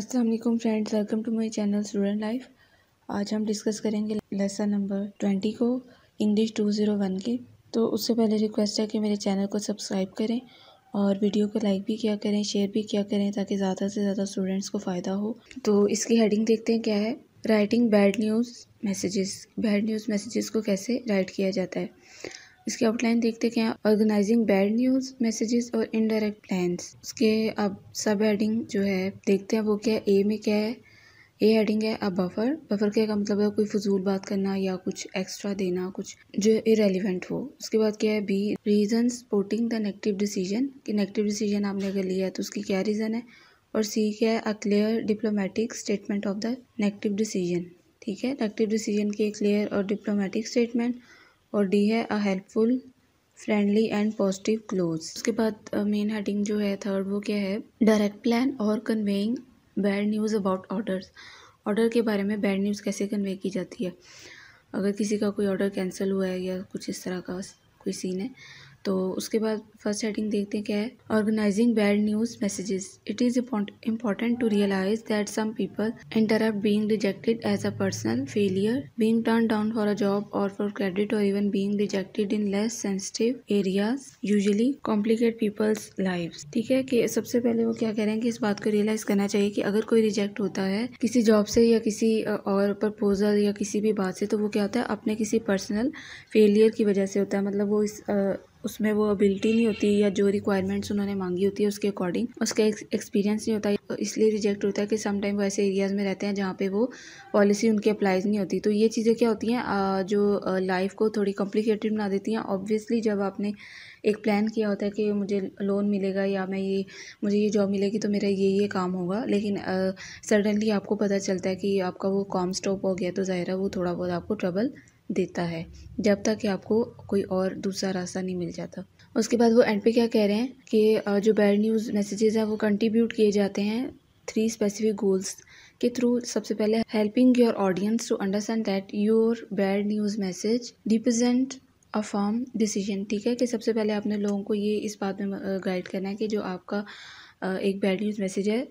अस्सलाम वालेकुम friends, welcome to my channel student life. आज हम डिस्कस करेंगे लेसन नंबर 20 को, इंग्लिश 201 के। तो उससे पहले रिक्वेस्ट है कि मेरे चैनल को सब्सक्राइब करें और वीडियो को लाइक भी किया करें, शेयर भी किया करें ताकि ज़्यादा से ज़्यादा स्टूडेंट्स को फ़ायदा हो। तो इसकी हेडिंग देखते हैं क्या है। Writing bad news messages. Bad news messages को कैसे राइट किया जाता है, इसकी आउटलाइन देखते हैं क्या। ऑर्गेनाइजिंग बैड न्यूज़ मैसेजेस और इनडायरेक्ट प्लान्स। उसके अब सब हेडिंग जो है देखते हैं वो क्या है। ए में क्या है, ए हेडिंग है अब बफर। बफर का मतलब है कोई फजूल बात करना या कुछ एक्स्ट्रा देना, कुछ जो इरेलीवेंट हो। उसके बाद क्या है B, reason supporting the negative decision, कि नेगेटिव डिसीजन आपने अगर लिया है तो उसकी क्या रीज़न है। और सी क्या है, a clear diplomatic statement of the negative decision. ठीक है, नेगेटिव डिसीजन की क्लियर और डिप्लोमेटिक स्टेटमेंट। और डी है a helpful friendly and positive close. उसके बाद मेन हेडिंग जो है थर्ड वो क्या है, डायरेक्ट प्लान और conveying bad news about orders. Order के बारे में बैड न्यूज़ कैसे कन्वे की जाती है। अगर किसी का कोई ऑर्डर कैंसिल हुआ है या कुछ इस तरह का कोई सीन है तो उसके बाद फर्स्ट हेडिंग देखते हैं क्या है, organizing bad news messages. It is important to realize that some people interrupt being rejected as a personal failure, being turned down for a job or for credit, or even being rejected in less sensitive areas usually complicate people's lives। ठीक है, कि सबसे पहले वो क्या कह रहे हैं कि इस बात को रियलाइज करना चाहिए कि अगर कोई रिजेक्ट होता है किसी जॉब से या किसी और प्रपोजल या किसी भी बात से, तो वो क्या होता है अपने किसी पर्सनल फेलियर की वजह से होता है। मतलब वो उसमें वो एबिलिटी नहीं होती या जो रिक्वायरमेंट्स उन्होंने मांगी होती है उसके अकॉर्डिंग उसका एक्सपीरियंस नहीं होता, इसलिए रिजेक्ट होता है कि सम टाइम वो ऐसे एरियाज़ में रहते हैं जहाँ पे वो पॉलिसी उनकी अप्लाइज नहीं होती। तो ये चीज़ें क्या होती हैं जो लाइफ को थोड़ी कॉम्प्लिकेटेड बना देती हैं। ऑब्वियसली जब आपने एक प्लान किया होता है कि मुझे लोन मिलेगा या मुझे ये जॉब मिलेगी तो मेरा ये काम होगा, लेकिन सडनली आपको पता चलता है कि आपका वो काम स्टॉप हो गया, तो ज़ाहिर है वो थोड़ा बहुत आपको ट्रबल देता है जब तक कि आपको कोई और दूसरा रास्ता नहीं मिल जाता। उसके बाद वो एंड पे क्या कह रहे हैं कि जो बैड न्यूज़ मैसेजेस हैं वो कंट्रीब्यूट किए जाते हैं 3 स्पेसिफिक गोल्स के थ्रू। सबसे पहले helping your audience to understand that your bad news message represent a firm decision. ठीक है, कि सबसे पहले आपने लोगों को ये इस बात में गाइड करना है कि जो आपका एक बैड न्यूज़ मैसेज है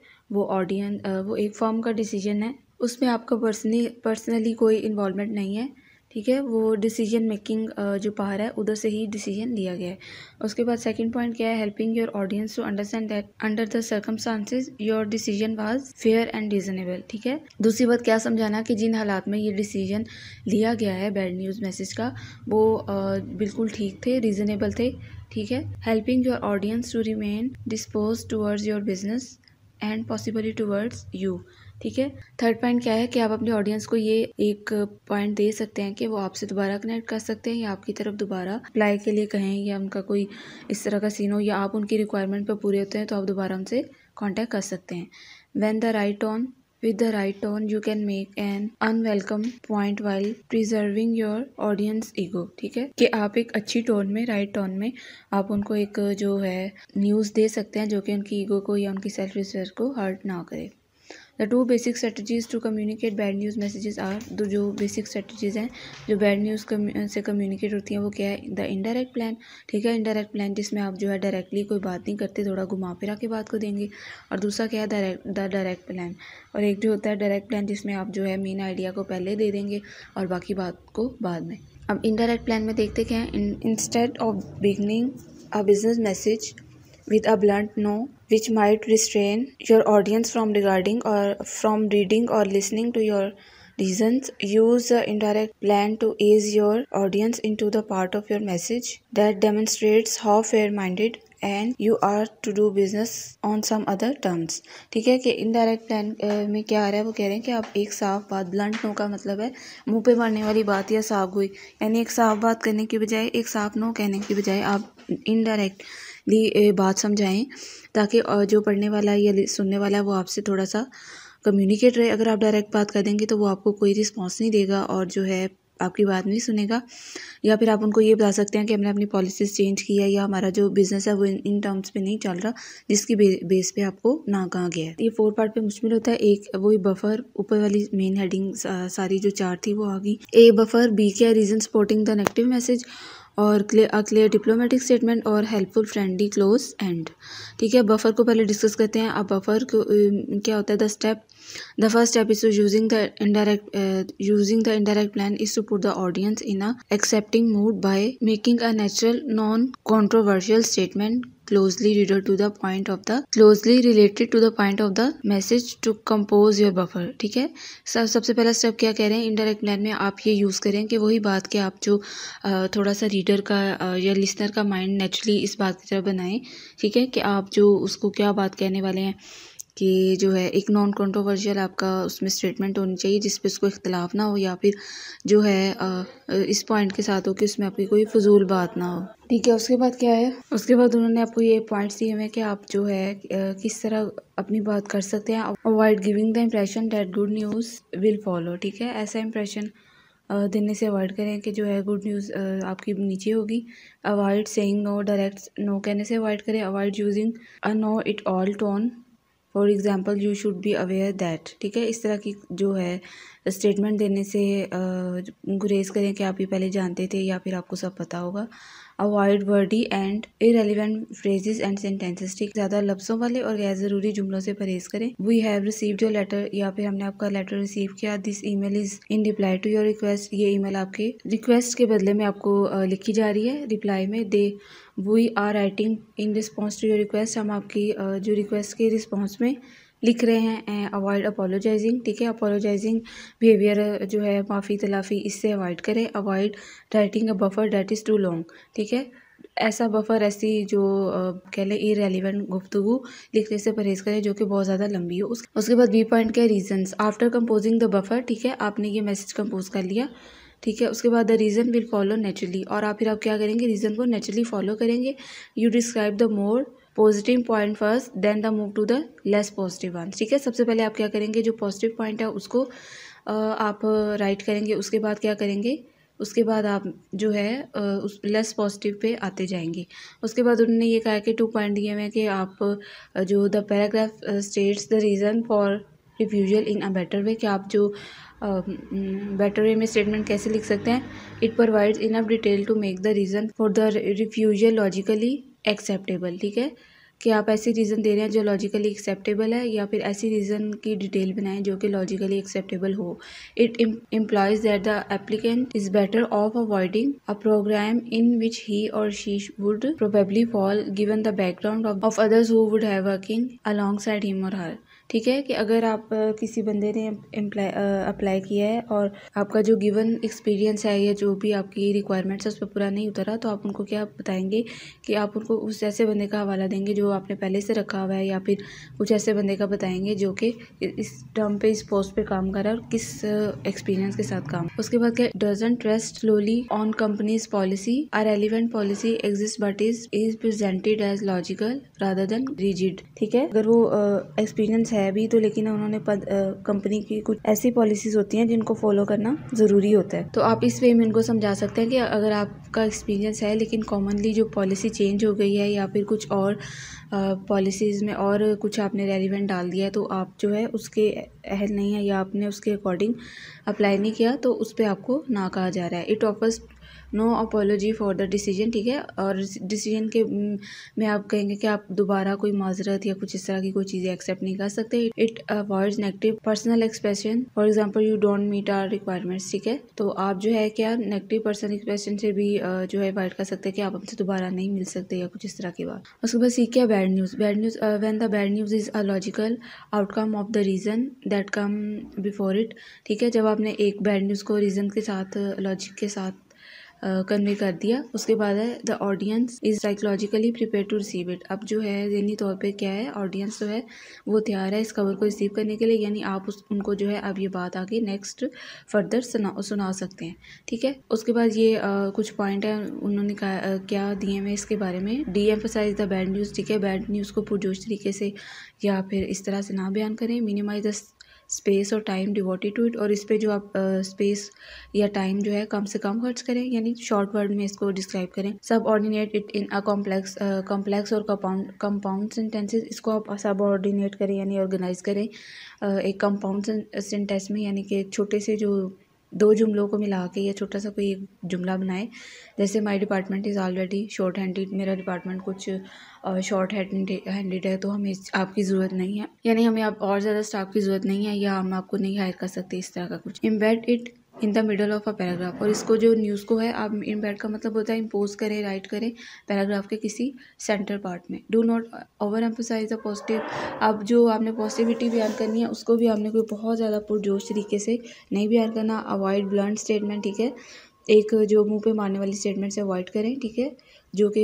वो एक फर्म का डिसीजन है, उसमें आपका पर्सनली कोई इन्वॉल्वमेंट नहीं है। ठीक है, वो डिसीजन मेकिंग जो पावर है उधर से ही डिसीजन लिया गया है। उसके बाद सेकंड पॉइंट क्या है, helping your audience to understand that under the circumstances your decision was fair and reasonable. ठीक है, दूसरी बात क्या समझाना कि जिन हालात में ये डिसीजन लिया गया है बैड न्यूज़ मैसेज का वो बिल्कुल ठीक थे, रीजनेबल थे। ठीक है, helping your audience to remain disposed towards your business and possibly towards you. ठीक है, थर्ड पॉइंट क्या है कि आप अपनी ऑडियंस को ये एक पॉइंट दे सकते हैं कि वो आपसे दोबारा कनेक्ट कर सकते हैं या आपकी तरफ दोबारा अप्लाई के लिए कहें या उनका कोई इस तरह का सीन हो या आप उनकी रिक्वायरमेंट पर पूरे होते हैं तो आप दोबारा उनसे कांटेक्ट कर सकते हैं। When the right tone With the right tone, you can make an unwelcome point while preserving your audience ego। ठीक है, कि आप एक अच्छी टोन में, राइट टोन में आप उनको एक जो है न्यूज़ दे सकते हैं जो कि उनकी ईगो को या उनकी सेल्फ रिस्पेक्ट को हर्ट ना करे। The 2 basic strategies to communicate bad news messages are, जो बेसिक स्ट्रेटजीज हैं जो बैड न्यूज़ से कम्युनिकेट होती हैं वो क्या है, द इनडायरेक्ट प्लान। ठीक है, इनडायरेक्ट प्लान जिसमें आप जो है डायरेक्टली कोई बात नहीं करते, थोड़ा घुमा फिरा के बात को देंगे। और दूसरा क्या है, द डायरेक्ट प्लान। और एक जो होता है डायरेक्ट प्लान जिसमें आप जो है मेन आइडिया को पहले दे देंगे और बाकी बात को बाद में। अब इनडायरेक्ट प्लान में देखते क्या है, instead of beginning a business message with a blunt no, which might restrain your audience from reading or listening to your reasons. Use the indirect plan to ease your audience into the part of your message that demonstrates how fair-minded and you are to do business on some other terms। ठीक है, कि indirect plan में क्या आ रहा है, वो कह रहे हैं कि आप एक साफ बात, ब्लंट नो का मतलब है मुंह पे मारने वाली बात या साफ गोई, यानी एक साफ बात करने की बजाय, एक साफ नो कहने की बजाय आप इनडायरेक्टली बात समझाएं ताकि जो पढ़ने वाला है या सुनने वाला है वो आपसे थोड़ा सा कम्युनिकेट रहे। अगर आप डायरेक्ट बात कर देंगे तो वो आपको कोई रिस्पॉन्स नहीं देगा और जो है आपकी बात नहीं सुनेगा। या फिर आप उनको ये बता सकते हैं कि हमने अपनी पॉलिसीज़ चेंज की है या हमारा जो बिज़नेस है वो इन टर्म्स पे नहीं चल रहा जिसकी बेस पे आपको ना कहा गया है। ये 4 पार्ट पे मुश्तमिल होता है। एक वही बफर, ऊपर वाली मेन हेडिंग सारी जो 4 थी वो आ गई। ए बफर, बी क्या, reason supporting the negative message, और क्लियर डिप्लोमेटिक स्टेटमेंट और हेल्पफुल फ्रेंडली क्लोज एंड। ठीक है, बफर को पहले डिस्कस करते हैं। अब बफर को क्या होता है? The first step is using the indirect plan is to put the audience in a accepting mood by making a natural non controversial statement closely related to the point of the message to compose your buffer। ठीक है, सबसे पहला step क्या कह रहे हैं? Indirect plan में आप ये यूज़ करें कि वही बात के आप जो थोड़ा सा रीडर का या लिसनर का माइंड नेचुरली इस बात की तरफ बनाएं। ठीक है, कि आप जो उसको क्या बात कहने वाले हैं कि जो है एक नॉन कंट्रोवर्शियल आपका उसमें स्टेटमेंट होनी चाहिए जिसपे उसको इख्तलाफ ना हो, या फिर जो है इस पॉइंट के साथ हो कि उसमें आपकी कोई फजूल बात ना हो। ठीक है, उसके बाद क्या है? उसके बाद उन्होंने आपको ये पॉइंट्स दिए हुए हैं कि आप जो है किस तरह अपनी बात कर सकते हैं। Avoid giving the impression that good news will follow. ठीक है, ऐसा इम्प्रेशन देने से अवॉइड करें कि जो है गुड न्यूज़ आपकी नीचे होगी। Avoid saying no, direct no कहने से अवॉइड करें। Avoid using a know it all tone, for example you should be aware that. ठीक है, इस तरह की जो है स्टेटमेंट देने से गुरेज करें कि आप ये पहले जानते थे या फिर आपको सब पता होगा। Avoid wordy and irrelevant phrases and sentences. ठीक, ज़्यादा लफ्ज़ों वाले और गैर ज़रूरी जुमलों से परहेज करें। We have received your letter, या फिर हमने आपका लेटर रिसीव किया। This email is in reply to your request, ये ईमेल आपके रिक्वेस्ट के बदले में आपको लिखी जा रही है रिप्लाई में। They we are writing in response to your request, हम आपकी जो रिक्वेस्ट के रिस्पॉन्स में लिख रहे हैं। Avoid apologizing. ठीक है, अपोलोजाइजिंग बिहेवियर जो है माफ़ी तलाफ़ी, इससे अवॉइड करें। Avoid writing a buffer that is too long. ठीक है, ऐसा बफर, ऐसी जो कह लें इरेलीवेंट गुफ्तगू लिखने से परहेज करें जो कि बहुत ज़्यादा लंबी हो। उसके बाद बी पॉइंट के reasons after composing the buffer. ठीक है, आपने ये मैसेज कंपोज कर लिया। ठीक है, उसके बाद the reason will follow naturally, और फिर आप क्या करेंगे? रीज़न को नेचुरली फॉलो करेंगे। You describe the more positive point first then the move to the less positive one. ठीक है, सबसे पहले आप क्या करेंगे? जो पॉजिटिव पॉइंट है उसको आप राइट करेंगे। उसके बाद क्या करेंगे? उसके बाद आप जो है उस लेस पॉजिटिव पे आते जाएंगे। उसके बाद उन्होंने ये कहा कि 2 पॉइंट दिए हुए हैं कि आप जो the paragraph states the reason for refusal in a better way, कि आप जो बेटर वे में स्टेटमेंट कैसे लिख सकते हैं। It provides enough detail to make the reason for the refusal logically acceptable. ठीक है, कि आप ऐसी रीज़न दे रहे हैं जो लॉजिकली एक्सेप्टेबल है, या फिर ऐसी रीज़न की डिटेल बनाएं जो कि लॉजिकली एक्सेप्टेबल हो। It implies that the applicant is better off avoiding a program in which he or she would probably fall given the background of others who would have working alongside him or her। ठीक है, कि अगर आप किसी बंदे ने apply किया है और आपका जो गिवन एक्सपीरियंस है या जो भी आपकी रिक्वायरमेंट्स है उस पर पूरा नहीं उतरा, तो आप उनको क्या बताएंगे कि आप उनको उस ऐसे बंदे का हवाला देंगे जो आपने पहले से रखा हुआ है, या फिर कुछ ऐसे बंदे का बताएंगे जो कि इस टर्म पे, इस पोस्ट पे काम कर रहा है और किस एक्सपीरियंस के साथ काम। उसके बाद क्या? Doesn't rest solely on company's policy, a relevant policy exist but is presented as logical rather than rigid. ठीक है, अगर वो एक्सपीरियंस है भी तो लेकिन उन्होंने कंपनी की कुछ ऐसी पॉलिसीज होती हैं जिनको फॉलो करना ज़रूरी होता है। तो आप इस वे में इनको समझा सकते हैं कि अगर आपका एक्सपीरियंस है लेकिन कॉमनली जो पॉलिसी चेंज हो गई है या फिर कुछ और पॉलिसीज़ में और कुछ आपने रेलिवेंट डाल दिया है, तो आप जो है उसके अहल नहीं है या आपने उसके अकॉर्डिंग अप्लाई नहीं किया, तो उस पर आपको ना कहा जा रहा है। It offers no apology for the decision. ठीक है, और डिसीजन के में आप कहेंगे कि आप दोबारा कोई माजरत या कुछ इस तरह की कोई चीज़ें एक्सेप्ट नहीं कर सकते। It avoids negative personal expression, for example you don't meet our requirements. ठीक है, तो आप जो है क्या नेगेटिव पर्सनल एक्सप्रेशन से भी जो है अवॉइड कर सकते हैं कि आप हमसे दोबारा नहीं मिल सकते या कुछ इस तरह की बात। उसके बाद सीख क्या? Bad news. Bad news when the bad news is a logical outcome of the reason that come before it. ठीक है, जब आपने एक बैड न्यूज़ को रीज़न के साथ, लॉजिक के साथ कन्वे कर दिया, उसके बाद है the audience is psychologically prepare to receive it. अब जो है ज़हनी तौर पे क्या है, ऑडियंस जो है वो तैयार है इस खबर को रिसीव करने के लिए, यानी आप उनको जो है अब ये बात आगे नेक्स्ट फर्दर सुना सकते हैं। ठीक है, उसके बाद ये कुछ पॉइंट है उन्होंने क्या दिए हैं इसके बारे में। Deemphasize the bad news. ठीक है, बैड न्यूज़ को पुरजोश तरीके से या फिर इस तरह से ना बयान करें। मिनिमाइज द स्पेस और टाइम डिवोटेड टू इट, और इस पे जो आप स्पेस या टाइम जो है कम से कम खर्च करें, यानी शॉर्ट वर्ड में इसको डिस्क्राइब करें। Subordinate it in a complex और कंपाउंड सेंटेंसेस, इसको आप सब ऑर्डिनेट करें यानी ऑर्गेनाइज करें एक कंपाउंड सेंटेंस में, यानी कि एक छोटे से जो दो जुमलों को मिला के या छोटा सा कोई एक जुमला बनाए। जैसे my department is already short handed, मेरा डिपार्टमेंट कुछ शॉर्ट हैंडेड है, तो हमें आपकी ज़रूरत नहीं है, यानी हमें आप और ज़्यादा स्टाफ की ज़रूरत नहीं है, या हम आपको नहीं हायर कर सकते, इस तरह का कुछ। Embed it in the middle of a paragraph, और इसको जो न्यूज़ को है आप एम्बेड का मतलब होता है इम्पोज करें, राइट करें पैराग्राफ के किसी सेंटर पार्ट में। Do not overemphasize the positive, अब जो आपने पॉजिटिविटी बयान करनी है उसको भी आपने कोई बहुत ज़्यादा पुरजोश तरीके से नहीं बयान करना। अवॉइड ब्लंट स्टेटमेंट, ठीक है, एक जो मुंह पे मारने वाली स्टेटमेंट से अवॉइड करें, ठीक है, जो कि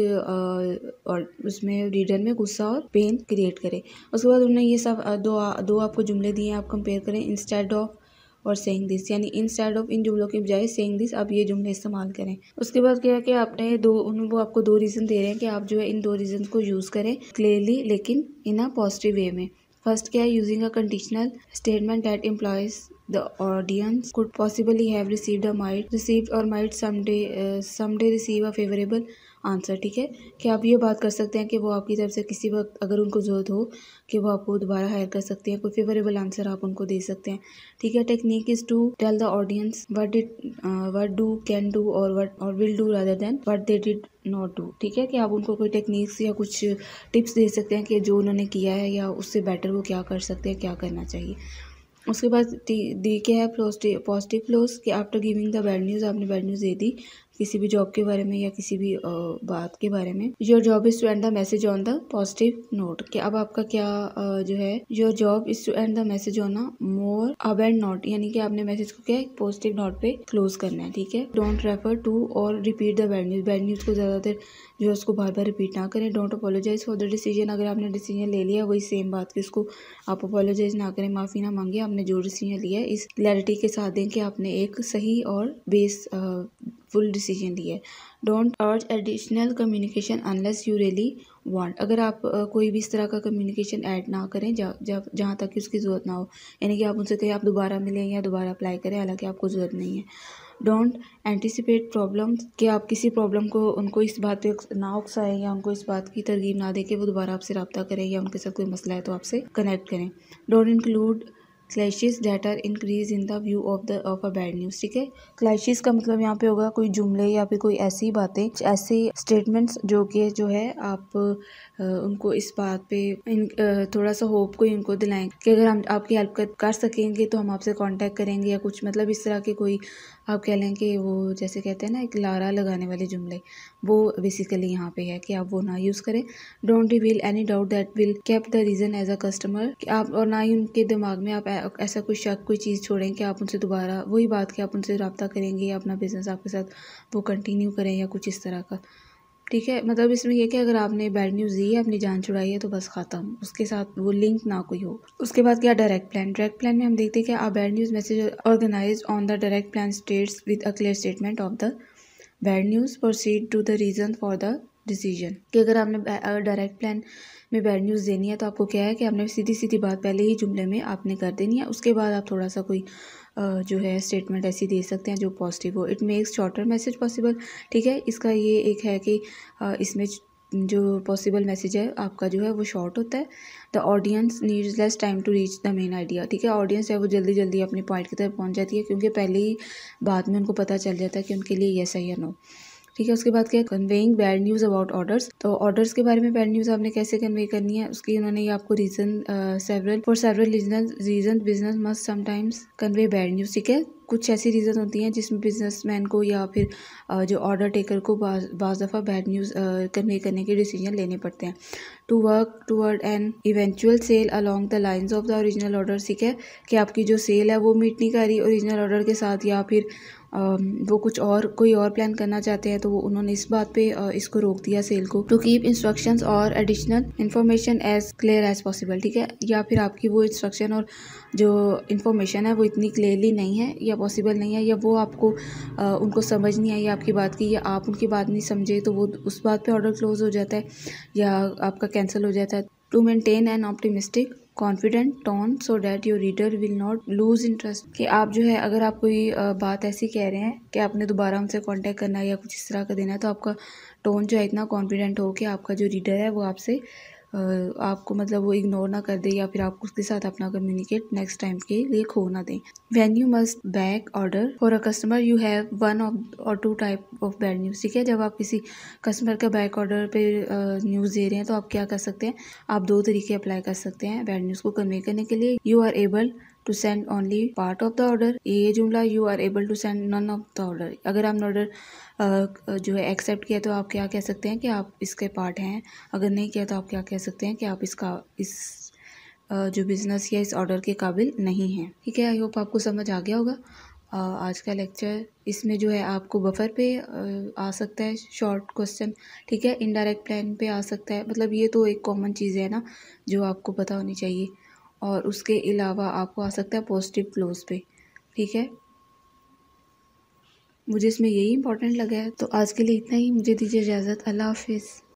और उसमें रीडर में गुस्सा और पेन क्रिएट करे। उसके बाद उन्होंने ये सब दो आपको जुमले दिए हैं, आप कंपेयर करें। इंस्टेड ऑफ और सेइंग दिस, यानी इंस्टेड ऑफ इन जुमलों के बजाय सेइंग दिस आप ये जुमले इस्तेमाल करें। उसके बाद क्या है कि आपने वो आपको दो रीज़न दे रहे हैं कि आप जो है इन दो रीज़न को यूज़ करें क्लियरली, लेकिन इन अ पॉजिटिव वे में। फर्स्ट क्या है, using a conditional statement that implies the audience could possibly have received or might someday receive a favorable answer, ठीक है, कि आप ये बात कर सकते हैं कि वो आपकी तरफ से किसी वक्त अगर उनको ज़रूरत हो कि वो आपको दोबारा हायर कर सकते हैं, कोई फेवरेबल आंसर आप उनको दे सकते हैं, ठीक है। Technique is to tell the audience what do can do और will do rather than what they did not do, ठीक है, कि आप उनको कोई टेक्निक्स या कुछ टिप्स दे सकते हैं कि जो उन्होंने किया है या उससे बेटर वो क्या कर सकते हैं, क्या करना चाहिए। उसके बाद डी क्या है, पॉजिटिव क्लोज, कि after giving the bad news, आपने बैड न्यूज़ दे दी किसी भी जॉब के बारे में या किसी भी बात के बारे में। Your job is to end the message on the positive note, कि अब आपका क्या जो है, your job is to end the message on a more upbeat note, यानी कि आपने मैसेज को क्या पॉजिटिव नोट पे क्लोज करना है, ठीक है। डोंट रेफर टू और रिपीट द बैड न्यूज़ को ज़्यादातर जो है उसको बार बार रिपीट ना करें। Don't apologize for the decision, अगर आपने डिसीजन ले लिया वही सेम बात की उसको आप अपोलोजाइज ना करें, माफ़ी ना मांगे, आपने जो डिसीजन लिया है इस क्लैरिटी के साथ दें कि आपने एक सही और फुल डिसीजन लिया है। Don't urge additional communication unless you really want, अगर आप कोई भी इस तरह का कम्युनिकेशन ऐड ना करें जहाँ तक कि उसकी ज़रूरत ना हो, यानी कि आप उनसे कहें आप दोबारा मिलें या दोबारा अप्लाई करें हालांकि आपको ज़रूरत नहीं है। डोंट एंटिसिपेट प्रॉब्लम्स, कि आप किसी प्रॉब्लम को उनको इस बात पे ना उकसाएं या उनको इस बात की तरगीब ना दें कि वो दोबारा आपसे रब्ता करें या उनके साथ कोई मसला है तो आपसे कनेक्ट करें। Don't include cliches that are increase in the view of a bad news, ठीक है। क्लैशेस का मतलब यहाँ पे होगा कोई जुमले या फिर कोई ऐसी बातें, ऐसी स्टेटमेंट्स जो है आप उनको इस बात पे थोड़ा सा होप को इनको दिलाएं कि अगर हम आपकी हेल्प कर सकेंगे तो हम आपसे कांटेक्ट करेंगे, या कुछ मतलब इस तरह के कोई आप कह लें कि वो जैसे कहते हैं ना एक लारा लगाने वाले जुमले, वो बेसिकली यहाँ पे है कि आप वो ना यूज़ करें। Don't reveal any doubt that will keep the reason as a customer, कि आप और ना ही उनके दिमाग में आप ऐसा कोई शक कोई चीज़ छोड़ें कि आप उनसे दोबारा वही बात कि आप उनसे रब्ता करेंगे या अपना बिजनेस आपके साथ वो कंटिन्यू करें या कुछ इस तरह का, ठीक है। मतलब इसमें यह कि अगर आपने बैड न्यूज़ दी है, अपनी जान छुड़ाई है, तो बस ख़त्म, उसके साथ वो लिंक ना कोई हो। उसके बाद क्या, डायरेक्ट प्लान में हम देखते हैं कि a bad news message organize on the direct plan states with a clear statement of the bad news proceed to the reason for the decision, कि अगर आपने डायरेक्ट प्लान में बैड न्यूज़ देनी है तो आपको क्या है कि आपने सीधी बात पहले ही जुमले में आपने कर देनी है, उसके बाद आप थोड़ा सा कोई जो है स्टेटमेंट ऐसी दे सकते हैं जो पॉजिटिव हो। It makes shorter message possible, ठीक है, इसका ये एक है कि इसमें जो पॉसिबल मैसेज है आपका जो है वो शॉर्ट होता है। The audience needs less time to reach the main idea, ठीक है, ऑडियंस है वो जल्दी अपने पॉइंट की तरफ पहुंच जाती है क्योंकि पहले ही बाद में उनको पता चल जाता है कि उनके लिए येस है या नो, ठीक है। उसके बाद क्या, conveying bad news about orders, तो ऑर्डर्स के बारे में बैड न्यूज़ आपने कैसे कन्वे करनी है उसकी उन्होंने ये आपको reason several reason business must sometimes convey bad news, ठीक है। कुछ ऐसी रीज़न होती हैं जिसमें बिजनेसमैन को या फिर जो ऑर्डर टेकर को बाज़ दफ़ा बैड न्यूज़ कन्वे करने के डिसीजन लेने पड़ते हैं। To work toward an eventual sale along the lines of the original order, ठीक है, कि आपकी जो सेल है वो मीट नहीं कर रही ओरिजिनल ऑर्डर के साथ, या फिर वो कुछ और कोई और प्लान करना चाहते हैं तो वो उन्होंने इस बात पे इसको रोक दिया सेल को। टू कीप इंस्ट्रक्शंस और additional information as clear as possible, ठीक है, या फिर आपकी वो इंस्ट्रक्शन और जो इन्फॉर्मेशन है वो इतनी क्लियरली नहीं है या पॉसिबल नहीं है, या वो आपको उनको समझ नहीं आई आपकी बात की, या आप उनकी बात नहीं समझे तो वो उस बात पे ऑर्डर क्लोज हो जाता है या आपका कैंसिल हो जाता है। To maintain an optimistic confident tone so that your reader will not lose interest, कि आप जो है अगर आप कोई बात ऐसी कह रहे हैं कि आपने दोबारा उनसे कांटेक्ट करना है या कुछ इस तरह का देना है तो आपका टोन जो है इतना कॉन्फिडेंट हो कि आपका जो रीडर है वो आपसे आपको मतलब वो इग्नोर ना कर दे या फिर आप उसके साथ अपना कम्युनिकेट नेक्स्ट टाइम के लिए खो ना दें। When you must back order for a customer you have one or two type of bad news. ठीक है, जब आप किसी कस्टमर का बैक ऑर्डर पे न्यूज़ दे रहे हैं तो आप क्या कर सकते हैं, आप दो तरीके अप्लाई कर सकते हैं बैड न्यूज़ को कन्वे करने के लिए। You are able to send only part of the order, ये जुमला you are able to send none of the order. अगर आपने ऑर्डर जो है एक्सेप्ट किया तो आप क्या कह सकते हैं कि आप इसके पार्ट हैं, अगर नहीं किया तो आप क्या कह सकते हैं कि आप इस जो बिज़नेस या इस ऑर्डर के काबिल नहीं हैं। ठीक है, आई होप आपको समझ आ गया होगा आज का लेक्चर। इसमें जो है आपको बफर पे आ सकता है शॉर्ट क्वेश्चन, ठीक है, इनडायरेक्ट प्लान पे आ सकता है, मतलब ये तो एक कॉमन चीज़ है ना जो आपको पता होनी चाहिए। और उसके अलावा आपको आ सकता है पॉजिटिव क्लोज पे। ठीक है, मुझे इसमें यही इंपॉर्टेंट लगा है। तो आज के लिए इतना ही, मुझे दीजिए इजाज़त। अल्लाह हाफिज़।